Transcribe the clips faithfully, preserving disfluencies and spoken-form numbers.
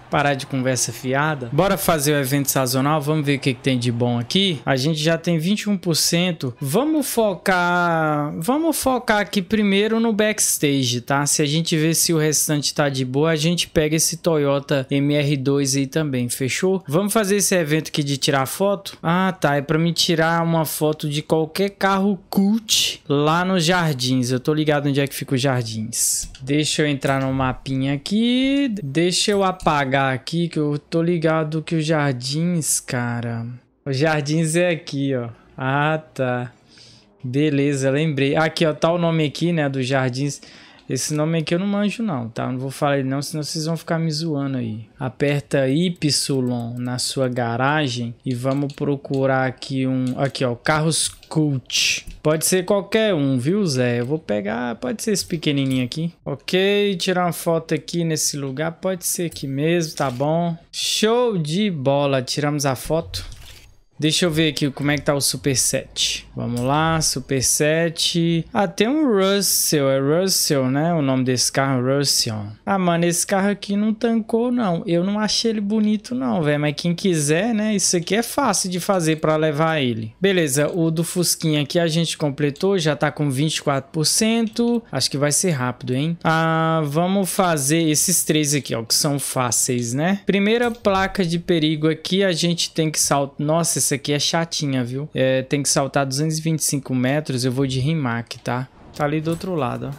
Parar de conversa fiada. Bora fazer o evento sazonal. Vamos ver o que, que tem de bom aqui. A gente já tem vinte e um por cento. Vamos focar... Vamos focar aqui primeiro no backstage, tá? Se a gente ver se o restante tá de boa, a gente pega esse Toyota M R dois aí também, fechou? Vamos fazer esse evento aqui de tirar foto? Ah, tá. É pra me tirar uma foto de qualquer carro cult lá nos jardins. Eu tô ligado onde é que fica os jardins. Deixa eu entrar no mapinha aqui. Deixa eu apagar aqui que eu tô ligado que os jardins, cara, os jardins é aqui, ó. Ah, tá, beleza, lembrei. Aqui, ó, tá o nome aqui, né, dos jardins. Esse nome aqui eu não manjo não, tá? Não vou falar ele não, senão vocês vão ficar me zoando aí. Aperta Y na sua garagem e vamos procurar aqui um... Aqui, ó, carros cult. Pode ser qualquer um, viu, Zé? Eu vou pegar... Pode ser esse pequenininho aqui. Ok, tirar uma foto aqui nesse lugar. Pode ser aqui mesmo, tá bom. Show de bola. Tiramos a foto. Deixa eu ver aqui como é que tá o Superset. Vamos lá, Superset. Ah, tem um Russell. É Russell, né? O nome desse carro, Russell. Ah, mano, esse carro aqui não tancou, não. Eu não achei ele bonito, não, velho. Mas quem quiser, né? Isso aqui é fácil de fazer pra levar ele. Beleza, o do Fusquinha aqui a gente completou. Já tá com vinte e quatro por cento. Acho que vai ser rápido, hein? Ah, vamos fazer esses três aqui, ó. Que são fáceis, né? Primeira placa de perigo aqui, a gente tem que saltar... Nossa, essa aqui é chatinha, viu? É, tem que saltar duzentos e vinte e cinco metros. Eu vou de Rimac, tá? Tá ali do outro lado,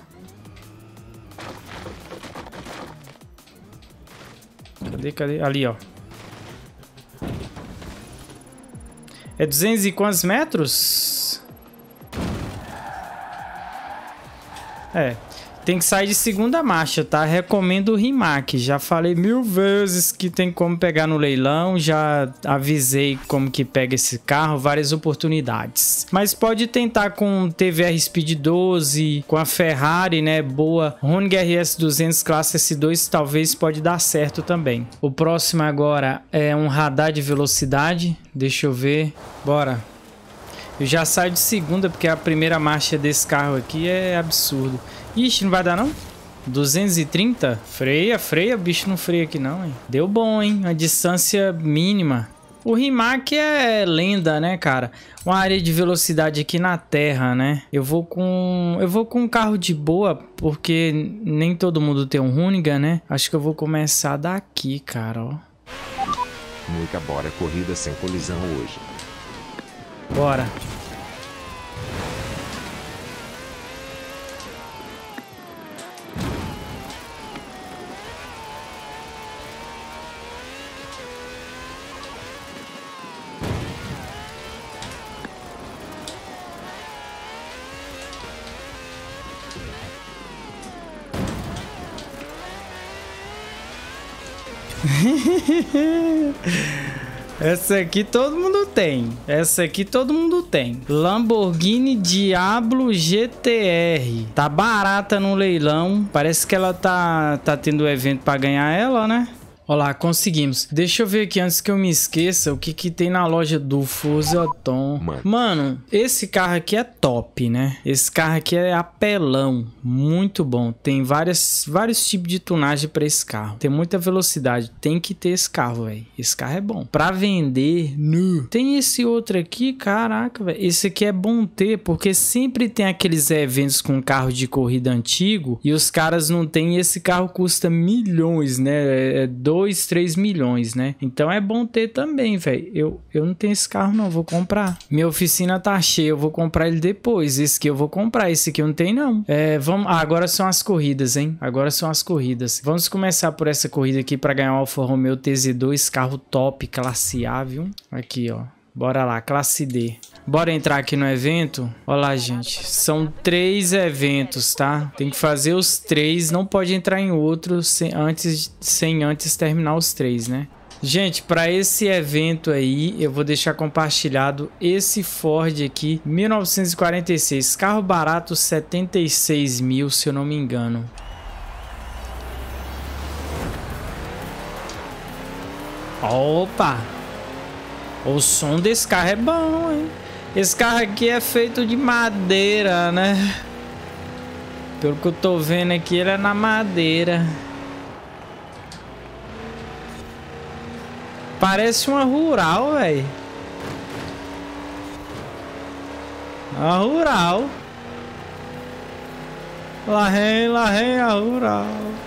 ó. Cadê, cadê? Ali, ó. É duzentos e quantos metros? É. Tem que sair de segunda marcha, tá? Recomendo o Rimac. Já falei mil vezes que tem como pegar no leilão. Já avisei como que pega esse carro. Várias oportunidades. Mas pode tentar com T V R Speed doze. Com a Ferrari, né? Boa. Honig R S duzentos classe S dois. Talvez pode dar certo também. O próximo agora é um radar de velocidade. Deixa eu ver. Bora. Eu já saio de segunda porque a primeira marcha desse carro aqui é absurdo. Ixi, não vai dar não? duzentos e trinta? Freia, freia. Bicho não freia aqui não, hein? Deu bom, hein? A distância mínima. O Rimac é lenda, né, cara? Uma área de velocidade aqui na terra, né? Eu vou com... Eu vou com um carro de boa, porque nem todo mundo tem um Hoonigan, né? Acho que eu vou começar daqui, cara, ó. Nunca bora corrida sem colisão hoje. Bora. Essa aqui todo mundo tem. Essa aqui todo mundo tem. Lamborghini Diablo G T R. Tá barata no leilão. Parece que ela tá, tá tendo evento pra ganhar ela, né? Olha lá, conseguimos. Deixa eu ver aqui antes que eu me esqueça o que que tem na loja do Fusaton. Mano. Mano, esse carro aqui é top, né? Esse carro aqui é apelão. Muito bom. Tem várias, vários tipos de tunagem pra esse carro. Tem muita velocidade. Tem que ter esse carro, velho. Esse carro é bom. Pra vender, nu. Tem esse outro aqui, caraca, velho. Esse aqui é bom ter, porque sempre tem aqueles eventos com carro de corrida antigo e os caras não tem. Esse carro custa milhões, né? É dois dois, três milhões, né? Então é bom ter também, velho. Eu, eu não tenho esse carro não, vou comprar. Minha oficina tá cheia, eu vou comprar ele depois. Esse aqui eu vou comprar, esse aqui eu não tenho não. É, vamos... Ah, agora são as corridas, hein? Agora são as corridas. Vamos começar por essa corrida aqui para ganhar o Alfa Romeo T Z dois, carro top, classe A, viu? Aqui, ó. Bora lá, classe D. Bora entrar aqui no evento? Olha lá, gente. São três eventos, tá? Tem que fazer os três. Não pode entrar em outro sem antes, sem antes terminar os três, né? Gente, para esse evento aí, eu vou deixar compartilhado esse Ford aqui, mil novecentos e quarenta e seis. Carro barato, setenta e seis mil, se eu não me engano. Opa! O som desse carro é bom, hein? Esse carro aqui é feito de madeira, né? Pelo que eu tô vendo aqui, ele é na madeira. Parece uma rural, velho. A rural. Lá vem, lá vem a rural.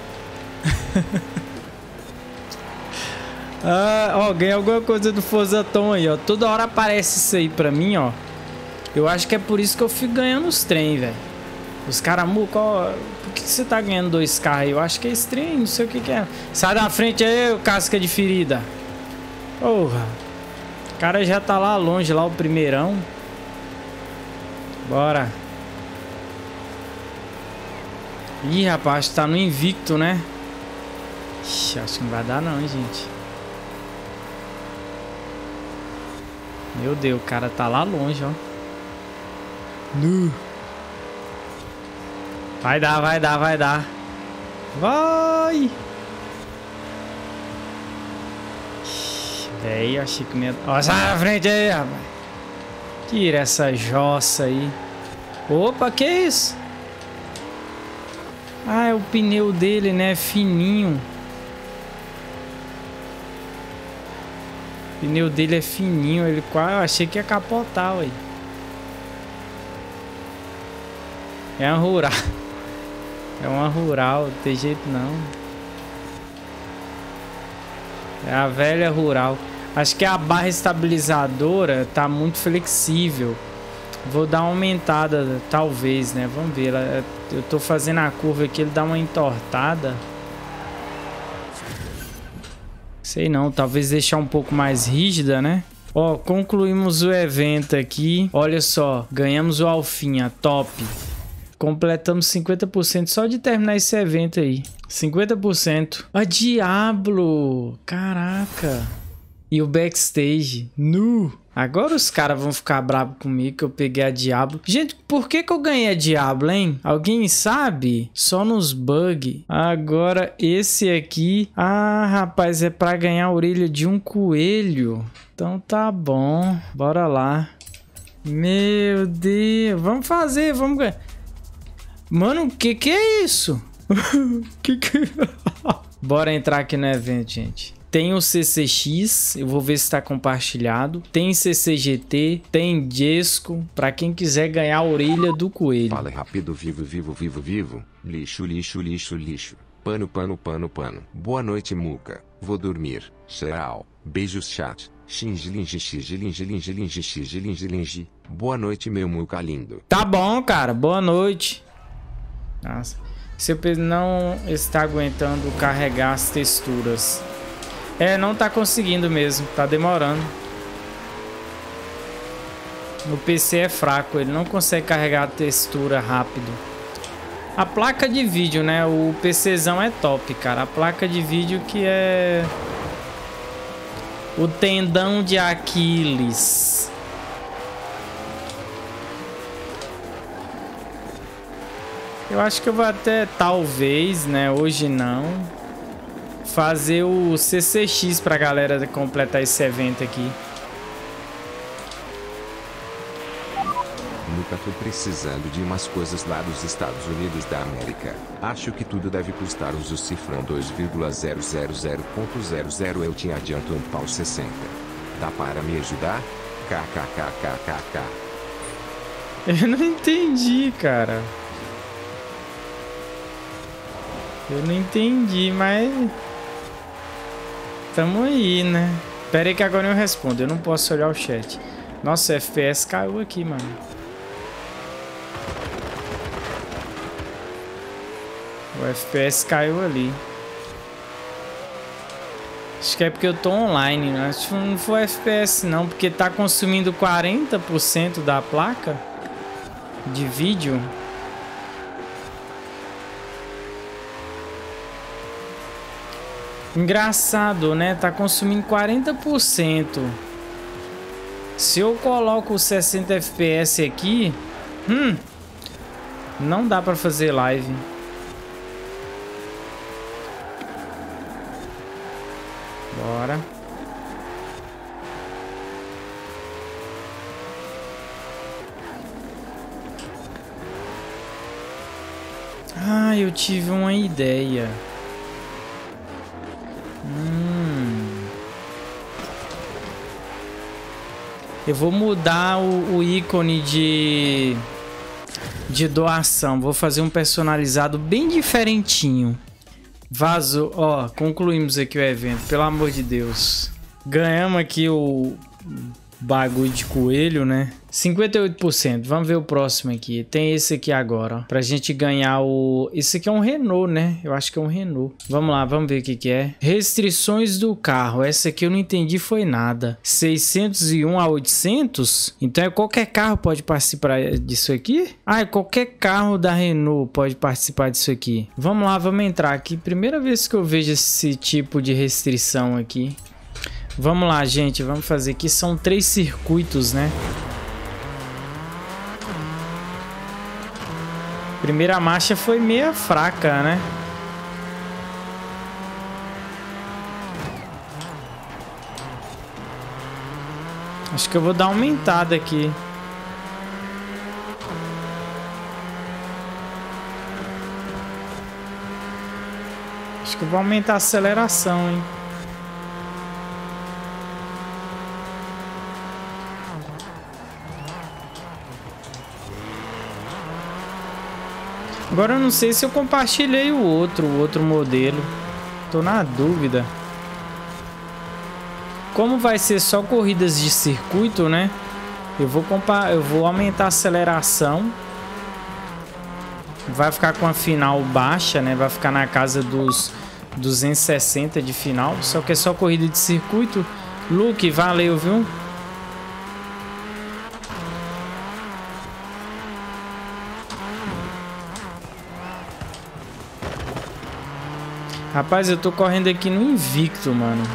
Ah, ó, ganhei alguma coisa do Forza Tom aí, ó. Toda hora aparece isso aí pra mim, ó. Eu acho que é por isso que eu fico ganhando os trem, velho. Os caras, qual... por que você tá ganhando dois carros aí? Eu acho que é esse trem, não sei o que que é. Sai da frente aí, casca de ferida. Porra. O cara já tá lá longe, lá o primeirão. Bora. Ih, rapaz, tá no invicto, né? Ixi, acho que não vai dar não, hein, gente. Meu Deus, o cara tá lá longe, ó. Nu. Vai dar, vai dar, vai dar. Vai! Véi, achei que medo. Ó, sai na frente aí, rapaz. Tira essa jossa aí. Opa, que isso? Ah, é o pneu dele, né? Fininho. O pneu dele é fininho. Ele quase. Eu achei que ia capotar, ué. É uma rural. É uma rural, não tem jeito não. É a velha rural. Acho que a barra estabilizadora tá muito flexível. Vou dar uma aumentada, talvez, né? Vamos ver. Eu tô fazendo a curva aqui, ele dá uma entortada. Sei não, talvez deixar um pouco mais rígida, né? Ó, concluímos o evento aqui. Olha só, ganhamos o Alfinha, top. Completamos cinquenta por cento só de terminar esse evento aí. cinquenta por cento. Ah, Diablo! Caraca! E o backstage. Nu! Agora os caras vão ficar bravos comigo que eu peguei a Diablo. Gente, por que que eu ganhei a Diablo, hein? Alguém sabe? Só nos bugs. Agora esse aqui... Ah, rapaz, é pra ganhar a orelha de um coelho. Então tá bom. Bora lá. Meu Deus. Vamos fazer, vamos ganhar. Mano, o que que é isso? que que... Bora entrar aqui no evento, gente. Tem o C C X, eu vou ver se está compartilhado. Tem C C G T, tem Jesco, para quem quiser ganhar a orelha do coelho. Fala rápido, vivo, vivo, vivo, vivo. Lixo, lixo, lixo, lixo. Pano, pano, pano, pano. Boa noite, Muca. Vou dormir. Tchau. Beijos, chat. Xingilinge, xingilinge, linge, linge, xingilinge, linge. Boa noite, meu Muca lindo. Tá bom, cara. Boa noite. Nossa. Seu P C não está aguentando carregar as texturas. É, não tá conseguindo mesmo. Tá demorando. O P C é fraco. Ele não consegue carregar a textura rápido. A placa de vídeo, né? O PCzão é top, cara. A placa de vídeo que é... o tendão de Aquiles. Eu acho que eu vou até, talvez, né? Hoje não. Fazer o C C X pra galera completar esse evento aqui. Nunca tô precisando de umas coisas lá dos Estados Unidos da América. Acho que tudo deve custar uns o cifrão dois vírgula zero zero zero ponto zero zero. Eu te adianto um pau sessenta. Dá para me ajudar? Kkkkkkk. Eu não entendi, cara. Eu não entendi, mas... tamo aí, né? Pera aí que agora eu respondo. Eu não posso olhar o chat. Nossa, o F P S caiu aqui, mano. O F P S caiu ali. Acho que é porque eu tô online, né? Acho que não foi F P S não, porque tá consumindo quarenta por cento da placa de vídeo. Engraçado, né? Tá consumindo quarenta por cento. Se eu coloco sessenta F P S aqui, hum, não dá pra fazer live. Bora. Ah, eu tive uma ideia. Hum. Eu vou mudar o, o ícone de, de doação. Vou fazer um personalizado bem diferentinho. Vazou. Ó, concluímos aqui o evento, pelo amor de Deus. Ganhamos aqui o bagulho de coelho, né? cinquenta e oito por cento. Vamos ver o próximo aqui. Tem esse aqui agora, ó. Pra gente ganhar o... Esse aqui é um Renault, né? Eu acho que é um Renault. Vamos lá, vamos ver o que que é. Restrições do carro. Essa aqui eu não entendi foi nada. seiscentos e um a oitocentos? Então é qualquer carro pode participar disso aqui? Ah, é qualquer carro da Renault pode participar disso aqui. Vamos lá, vamos entrar aqui. Primeira vez que eu vejo esse tipo de restrição aqui. Vamos lá, gente. Vamos fazer aqui. São três circuitos, né? Primeira marcha foi meia fraca, né? Acho que eu vou dar uma aumentada aqui. Acho que eu vou aumentar a aceleração, hein? Agora eu não sei se eu compartilhei o outro, o outro modelo. Tô na dúvida. Como vai ser só corridas de circuito, né? Eu vou, compa eu vou aumentar a aceleração. Vai ficar com a final baixa, né? Vai ficar na casa dos duzentos e sessenta de final. Só que é só corrida de circuito. Luke, valeu, viu? Rapaz, eu tô correndo aqui no invicto, mano.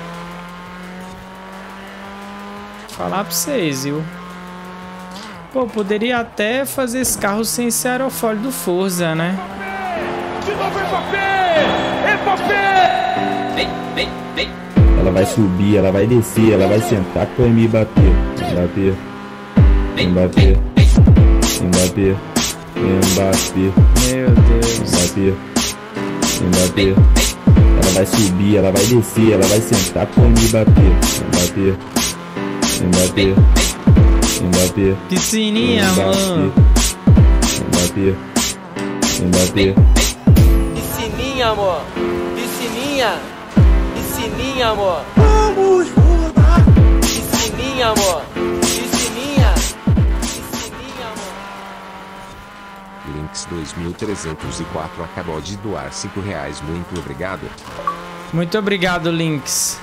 Vou falar pra vocês, viu? Pô, poderia até fazer esse carro sem esse aerofólio do Forza, né? De novo Mbappé! Mbappé! Vem, vem, vem. Ela vai subir, ela vai descer, ela vai sentar com o Mbappé. Mbappé. Mbappé. Mbappé. Mbappé. Meu Deus. Mbappé. Mbappé. Ela vai subir, ela vai descer, ela vai sentar com o Mbappé. Mbappé. Mbappé. Mbappé. Piscininha, mano. Mbappé. Mbappé. Piscininha, amor. Piscininha. Piscininha, amor. Vamos rodar! Piscininha, amor. Piscininha. Piscininha, amor. Links dois mil trezentos e quatro acabou de doar cinco reais. Muito obrigado. Muito obrigado, Links.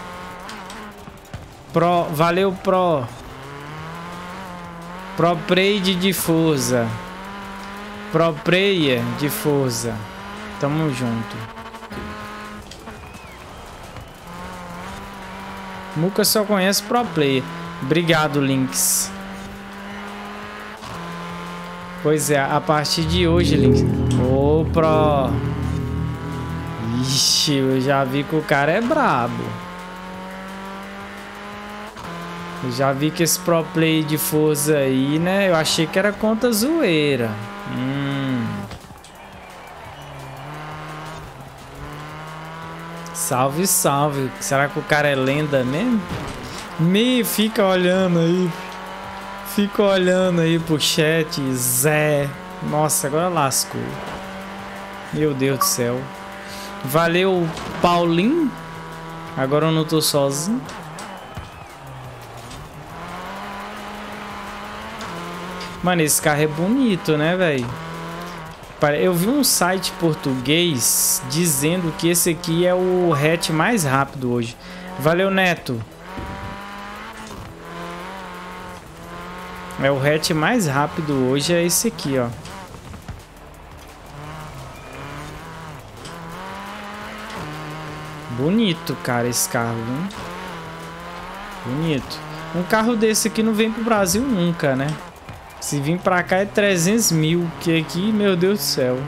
Pro, valeu, Pro. Pro Prade de Forza. Pro Player de Forza. Tamo junto. Muca só conhece Pro Player. Obrigado, Links. Pois é, a partir de hoje, Links. Ô, Pro. Ixi, eu já vi que o cara é brabo. Eu já vi que esse Pro Play de Forza aí, né? Eu achei que era conta zoeira. Hum. Salve, salve. Será que o cara é lenda mesmo? Me fica olhando aí. Fica olhando aí pro chat. Zé. Nossa, agora lascou. Meu Deus do céu. Valeu, Paulinho. Agora eu não tô sozinho. Mano, esse carro é bonito, né, velho? Eu vi um site português dizendo que esse aqui é o hatch mais rápido hoje. Valeu, Neto. É o hatch mais rápido hoje, é esse aqui, ó. Bonito, cara, esse carro, hein? Bonito. Um carro desse aqui não vem pro Brasil nunca, né? Se vir pra cá é trezentos mil, que aqui, meu Deus do céu.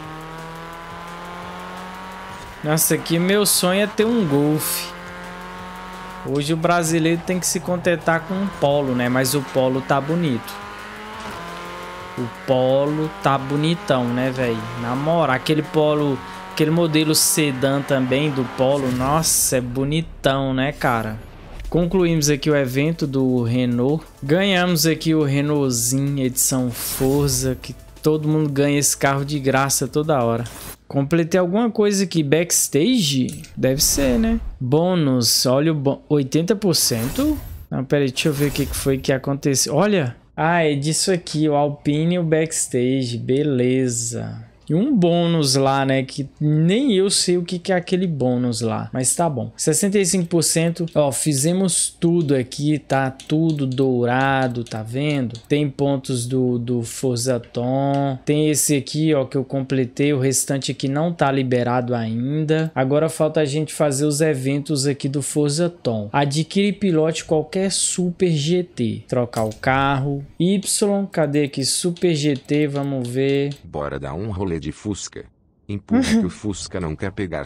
Nossa, aqui meu sonho é ter um Golf. Hoje o brasileiro tem que se contentar com um Polo, né? Mas o Polo tá bonito. O Polo tá bonitão, né, velho? Na moral, aquele Polo, aquele modelo sedã também do Polo, nossa, é bonitão, né, cara? Concluímos aqui o evento do Renault. Ganhamos aqui o Renaultzinho edição Forza, que todo mundo ganha esse carro de graça toda hora. Completei alguma coisa aqui. Backstage? Deve ser, né? Bônus. Olha o bônus. oitenta por cento? Não, pera aí. Deixa eu ver o que foi que aconteceu. Olha. Ah, é disso aqui. O Alpine e o Backstage. Beleza. E um bônus lá, né? Que nem eu sei o que, que é aquele bônus lá. Mas tá bom. sessenta e cinco por cento. Ó, fizemos tudo aqui. Tá tudo dourado. Tá vendo? Tem pontos do, do Forza Tom. Tem esse aqui, ó, que eu completei. O restante aqui não tá liberado ainda. Agora falta a gente fazer os eventos aqui do Forza Tom. Adquire e pilote qualquer Super G T. Trocar o carro. Y. Cadê aqui? Super G T. Vamos ver. Bora dar um rolê de Fusca. Empurra que o Fusca não quer pegar.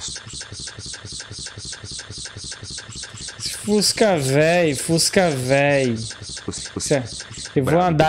Fusca véi, Fusca véi. Eu vou andar...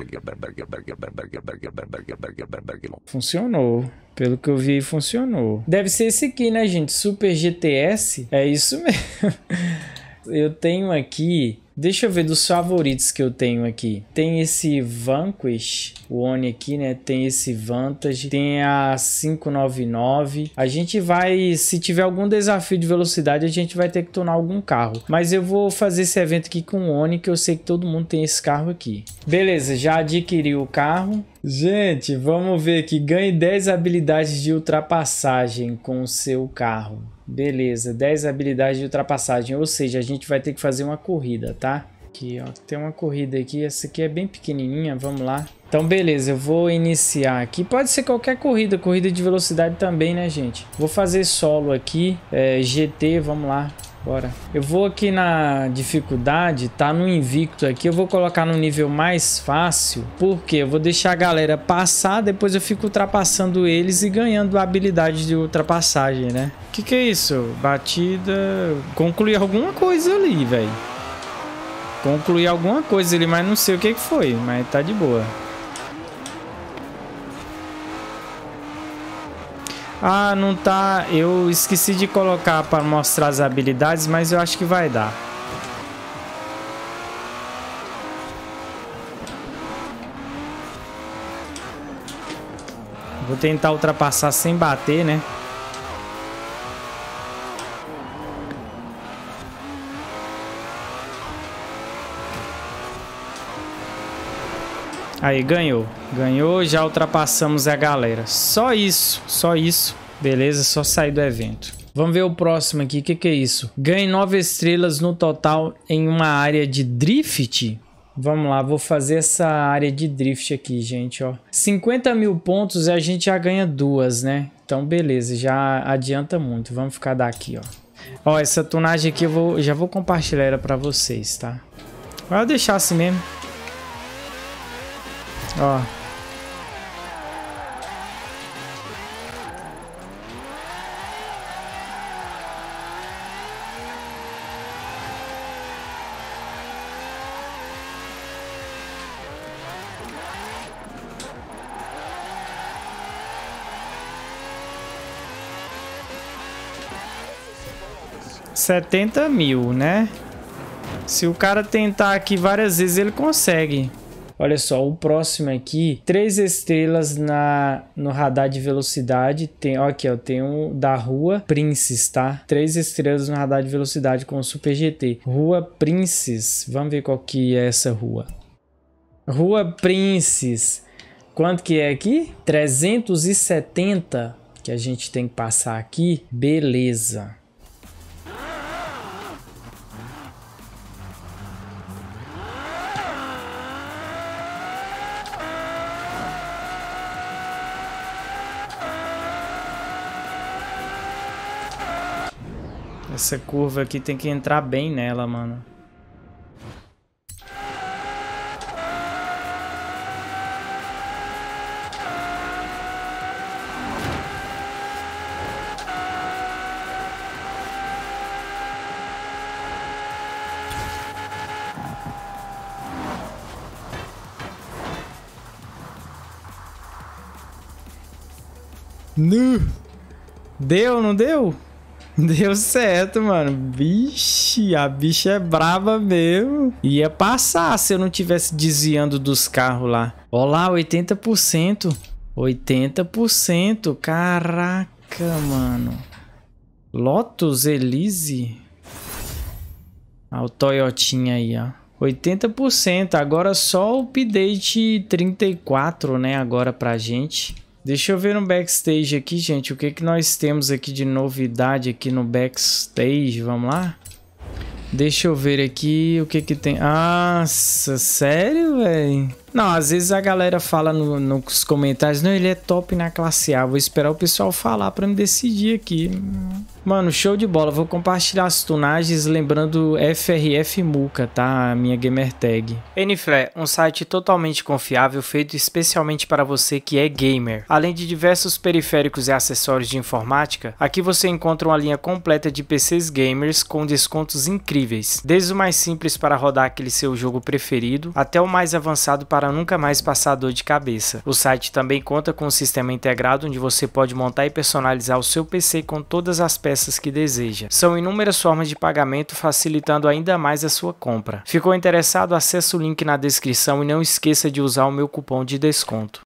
Funcionou. Pelo que eu vi, funcionou. Deve ser esse aqui, né, gente? Super G T S. É isso mesmo. Eu tenho aqui... Deixa eu ver dos favoritos que eu tenho aqui. Tem esse Vanquish, o Oni aqui, né? Tem esse Vantage, tem a quinhentos e noventa e nove. A gente vai, se tiver algum desafio de velocidade, a gente vai ter que tornar algum carro. Mas eu vou fazer esse evento aqui com o Oni, que eu sei que todo mundo tem esse carro aqui. Beleza, já adquiri o carro. Gente, vamos ver aqui. Ganhe dez habilidades de ultrapassagem com o seu carro. Beleza, dez habilidades de ultrapassagem, ou seja, a gente vai ter que fazer uma corrida, tá? Aqui, ó, tem uma corrida aqui, essa aqui é bem pequenininha, vamos lá. Então, beleza, eu vou iniciar aqui, pode ser qualquer corrida, corrida de velocidade também, né, gente? Vou fazer solo aqui, é, G T, vamos lá. Bora. Eu vou aqui na dificuldade, tá no invicto aqui, eu vou colocar no nível mais fácil, porque eu vou deixar a galera passar, depois eu fico ultrapassando eles e ganhando a habilidade de ultrapassagem, né? Que que é isso? Batida... Concluir alguma coisa ali, velho. Concluir alguma coisa ali, mas não sei o que que foi, mas tá de boa. Ah, não tá... Eu esqueci de colocar para mostrar as habilidades, mas eu acho que vai dar. Vou tentar ultrapassar sem bater, né? Aí, ganhou. Ganhou, já ultrapassamos a galera. Só isso, só isso. Beleza, só sair do evento. Vamos ver o próximo aqui. O que, que é isso? Ganhe nove estrelas no total em uma área de drift. Vamos lá, vou fazer essa área de drift aqui, gente, ó. cinquenta mil pontos e a gente já ganha duas, né? Então, beleza, já adianta muito. Vamos ficar daqui, ó. Ó, essa tunagem aqui eu vou, já vou compartilhar ela pra vocês, tá? Vai deixar assim mesmo. Ó. setenta mil, né? Se o cara tentar aqui várias vezes, ele consegue. Olha só, o próximo aqui, três estrelas na, no radar de velocidade. Tem, ó, aqui, ó, tem um da Rua Princess, tá? Três estrelas no radar de velocidade com o Super G T. Rua Princess. Vamos ver qual que é essa rua. Rua Princess. Quanto que é aqui? trezentos e setenta que a gente tem que passar aqui. Beleza. Essa curva aqui tem que entrar bem nela, mano. Nu! Deu, não deu? Deu certo, mano. Vixe, a bicha é braba mesmo. Ia passar se eu não tivesse desviando dos carros lá. Ó lá, oitenta por cento. oitenta por cento. Caraca, mano. Lotus Elise. Ah, o Toyotinha aí, ó. oitenta por cento. Agora só o update trinta e quatro, né? Agora pra gente. Deixa eu ver no backstage aqui, gente. O que que nós temos aqui de novidade aqui no backstage? Vamos lá? Deixa eu ver aqui o que que tem. Nossa, sério, velho? Não, às vezes a galera fala no, nos comentários, não, ele é top na classe A. Vou esperar o pessoal falar pra me decidir aqui. Mano, show de bola. Vou compartilhar as tunagens lembrando F R F Muca, tá? A minha gamer tag. N-Flare, um site totalmente confiável feito especialmente para você que é gamer. Além de diversos periféricos e acessórios de informática, aqui você encontra uma linha completa de P Cs gamers com descontos incríveis. Desde o mais simples para rodar aquele seu jogo preferido, até o mais avançado para para nunca mais passar dor de cabeça. O site também conta com um sistema integrado onde você pode montar e personalizar o seu P C com todas as peças que deseja. São inúmeras formas de pagamento, facilitando ainda mais a sua compra. Ficou interessado? Acesse o link na descrição e não esqueça de usar o meu cupom de desconto.